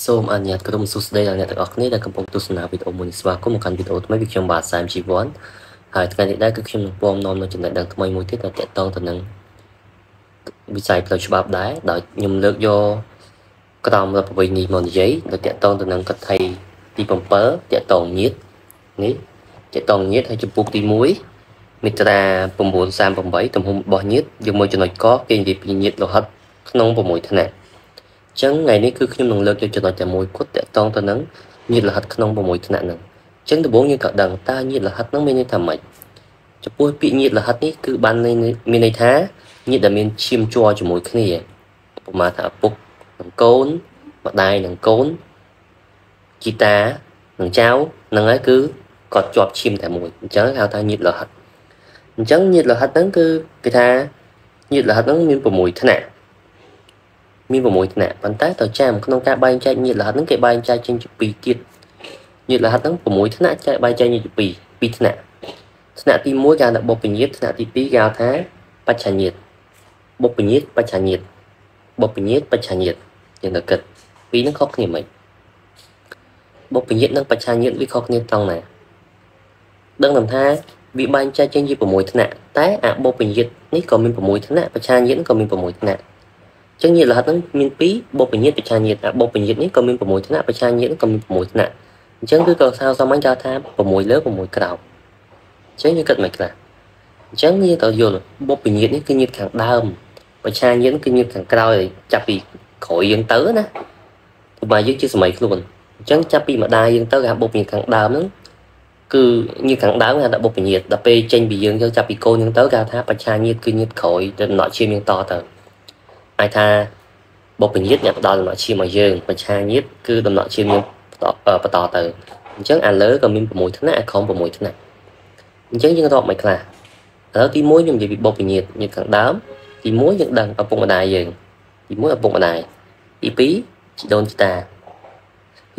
សូមអនុញ្ញាតក្រុមសួស្តីដល់អ្នកទាំងអស់គ្នាដែលកំពុងទស្សនាវីដេអូមួយនេះស្វាគមន៍មកកាន់វីដេអូថ្មីពីខ្ញុំបាទសែមជីវ័នហើយថ្ងៃនេះដែរគឺខ្ញុំនឹងពំនាំនៅចំណេះដឹងថ្មីមួយទៀតដែលទាក់ទងទៅនឹងវិស័យផ្លូវច្បាប់ដែរដោយខ្ញុំលើកយកក្រមរដ្ឋប្រវេណីមកនិយាយដែលទាក់ទងទៅនឹងកថាទី7ទាក់ទងញាតិនេះទាក់ទងញាតិហើយចំពោះទី1មាត្រា938ទំហំរបស់ញាតិយកមួយចំណុចកគេនិយាយពីញាតិលោហិតក្នុង6ថ្នាក់ចឹងថ្ងៃនេះគឺខ្ញុំនឹងលើកយកចំណុចតែមួយគត់តាក់ទងទៅនឹងញាតិរហិតក្នុង6ថ្នាក់ហ្នឹងចឹងដំបូងយើងក៏ដឹងតើញាតិរហិតហ្នឹងមានន័យថាម៉េចចំពោះពាក្យញាតិរហិតនេះគឺបានមានន័យថាញាតិដែលមានឈាមជ័រជាមួយគ្នាឧបមាថាឪពុកនិងកូនម្ដាយនិងកូនជីតានិងចៅហ្នឹងហើយគឺគាត់ជាប់ឈាមតែមួយអញ្ចឹងហៅថាញាតិរហិតអញ្ចឹងញាតិរហិតហ្នឹងគឺគេថាញាតិរហិតហ្នឹងមាន6ថ្នាក់មាន6ថ្នាក់ប៉ុន្តែតើចាំក្នុងការបែងចែកញាតិរហិតហ្នឹងគេបែងចែកចេញជា2ទៀតញាតិរហិតហ្នឹង6ថ្នាក់ចែកបែងចែកជា2ថ្នាក់ថ្នាក់ទី1គេហៅថាបុព្វញាតិថ្នាក់ទី2គេហៅថាបច្ឆាញាតិបុព្វញាតិបច្ឆាញាតិបុព្វញាតិបច្ឆាញាតិយើងទៅគិតពីរហ្នឹងខុសគ្នាមិនបុព្វញាតិនិងបច្ឆាញាតិវាខុសគ្នាត្រង់ណាដឹងថាវាបែងចែកចេញជា6ថ្នាក់តែអបុព្វញាតិនេះក៏មាន6ថ្នាក់បច្ឆាញាតិក៏មាន6ថ្នាក់ចឹងញាតិរហិតហ្នឹងមាន2បុព្វញាតិបច្ឆាញាតិបុព្វញាតិនេះក៏មាន6ថ្នាក់បច្ឆាញាតិក៏មាន6ថ្នាក់អញ្ចឹងគឺក៏សាមញ្ញគេថា6លើ6ក្រោមអញ្ចឹងយើងគិតមិនខ្លះអញ្ចឹងយើងត្រូវយល់បុព្វញាតិនេះគឺញាតិខាងដើមបច្ឆាញាតិគឺញាតិខាងក្រោយចាប់ពីក្រោយយើងទៅណាទោះបីយើងជាសម័យខ្លួនអញ្ចឹងចាប់ពីម្ដាយយើងទៅគេហៅបុព្វញាតិខាងដើមហ្នឹងគឺញាតិខាងដើមគេហៅថាបុព្វញាតិដល់ពេលចេញពីយើងទៅចាប់ពីកូនយើងទៅគេហៅថាបច្ឆាញាតិគឺញាតិក្រោយដំណក់ឈាមយើងតទៅអាចថាបុព្វញាតិអ្នកផ្ដល់ដំណក់ឈាមឲ្យយើងបច្ឆាញាតិគឺដំណក់ឈាមយើងបន្តទៅអញ្ចឹងអាលើក៏មាន6ថ្នាក់អាក្រោម6ថ្នាក់អញ្ចឹងយើងរាប់មិនខ្លះឥឡូវទី1ខ្ញុំនិយាយពីបុព្វញាតិញាតិខាងដើមទី1យើងដឹងឪពុកម្ដាយយើងទី1ឪពុកម្ដាយទី2ជីដូនជីតាទី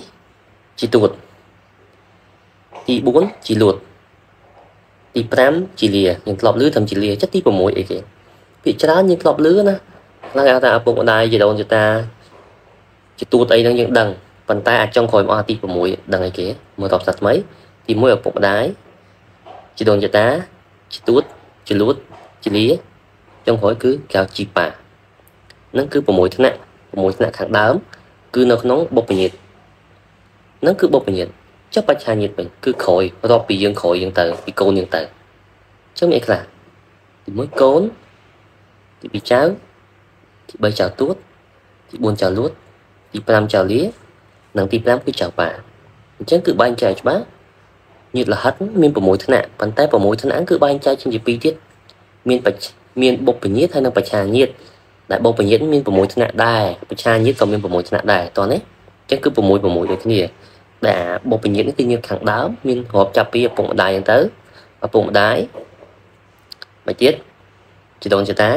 3ជីទួតទី4ជីលួតទី5ជីលាយើងធ្លាប់ឮថាជីលាចិត្តទី6អីគេពាក្យច្រើនយើងធ្លាប់ឮណាខ្លះគេថាឪពុកម្ដាយជីដូនជីតាជីទួតអីហ្នឹងយើងដឹងប៉ុន្តែអាចចុងក្រោយមកទី6ដឹងអីគេមើលតបសាថ្មីទី1ឪពុកម្ដាយជីដូនជីតាជីទួតជីលួតជីលាចុងក្រោយគឺគេហៅជីប៉ាហ្នឹងគឺ6ថ្នាក់ខាងដើមគឺនៅក្នុងបុព្វញាតិហ្នឹងគឺបុព្វញាតិចុះបច្ឆាញាតិវិញគឺក្រោយរាប់ពីយើងក្រោយយើងទៅពីកូនយើងទៅអញ្ចឹងមានអីខ្លះទី1កូនទី2ចៅទី3ចៅទួតទី4ចៅលួតទី5ចៅលានិងទី5គឺចៅប៉ាអញ្ចឹងគឺបែងចែកច្បាស់ញាតិរហិតមាន6ថ្នាក់ប៉ុន្តែ6ថ្នាក់គឺបែងចែកចេញជា2ទៀតមានបុព្វញាតិហើយនិងបច្ឆាញាតិដែលបុព្វញាតិមាន6ថ្នាក់ដែរបច្ឆាញាតិក៏មាន6ថ្នាក់ដែរតោះនេះអញ្ចឹងគឺ6ដូចគ្នាដែលបុព្វញាតិនេះគឺញាតិខាងដើមមានរាប់ចាប់ពីឪពុកម្ដាយហ្នឹងទៅឪពុកម្ដាយមកទៀតជីដូនជីតា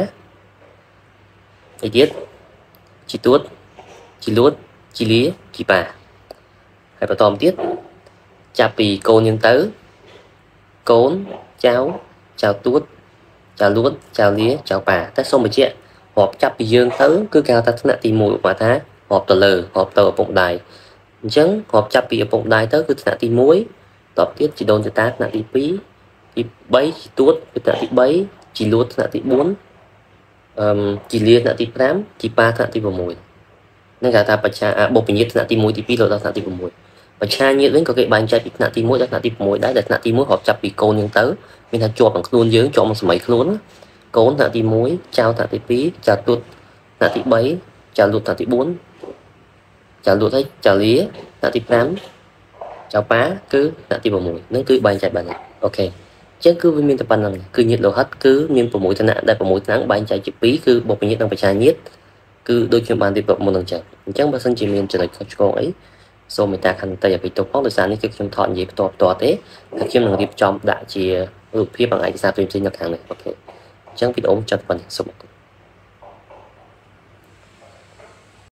ទៀតជីទួតជីលួតជីលាជីប៉ាហើយបន្តមកទៀតចាប់ពីកូនយើងទៅកូនចៅទួតចៅលួតចៅលាចៅប៉ាតែសូមបញ្ជាក់រាប់ចាប់ពីយើងទៅគឺគេហៅថាថ្នាក់ទី1ឧបមាថារាប់ទៅលើរាប់ទៅឪពុកម្ដាយអញ្ចឹងរាប់ចាប់ពីឪពុកម្ដាយទៅគឺថ្នាក់ទី1តបទៀតជីដូនជីតាថ្នាក់ទី2ទី3ជីទួតគឺថ្នាក់ទី3ជីលួតថ្នាក់ទី4ជីលាថ្នាក់ទី5ជីប៉ាថ្នាក់ទី6ហ្នឹងគេថាបច្ឆាបុព្វញាតិថ្នាក់ទី1ទី2ដល់ថ្នាក់ទី6បច្ឆាញាតិវិញក៏គេបែងចែកពីថ្នាក់ទី1ដល់ថ្នាក់ទី6ដែរដែលថ្នាក់ទី1រាប់ចាប់ពីកូនយើងទៅមានថាជាប់នឹងខ្លួនយើងជាប់នឹងសម័យខ្លួនកូនថ្នាក់ទី1ចៅថ្នាក់ទី2ចៅទួតថ្នាក់ទី3ចៅលួតថ្នាក់ទី4ចៅលួតហើយចៅលាថ្នាក់ទី5ចៅប៉ាគឺថ្នាក់ទី6ហ្នឹងគឺបែងចែកបានអូខេចឹងគឺវាមានតែប៉ុណ្្នឹងគឺញាតិលោហិតគឺមាន6ថ្នាក់ដែល6ថ្នាក់បែងចែកជា2គឺបុព្វញាតិនិងបច្ឆាញាតិគឺដូចខ្ញុំបានរៀបរាប់មុននឹងចឹងអញ្ចឹងបើសិនជាមានចំណុចខុសឆ្គងអីសូមមេត្តាខន្តីអភ័យទោសផងដោយសារនេះគឺខ្ញុំថតនិយាយផ្ទាល់ទេតែខ្ញុំនឹងរៀបចំដាក់ជារូបភាពbằngឯកសារផ្សេងៗនៅខាងនេះអូខេអញ្ចឹងវីដេអូចប់ប៉ុណ្ណេះសូមអរគុណ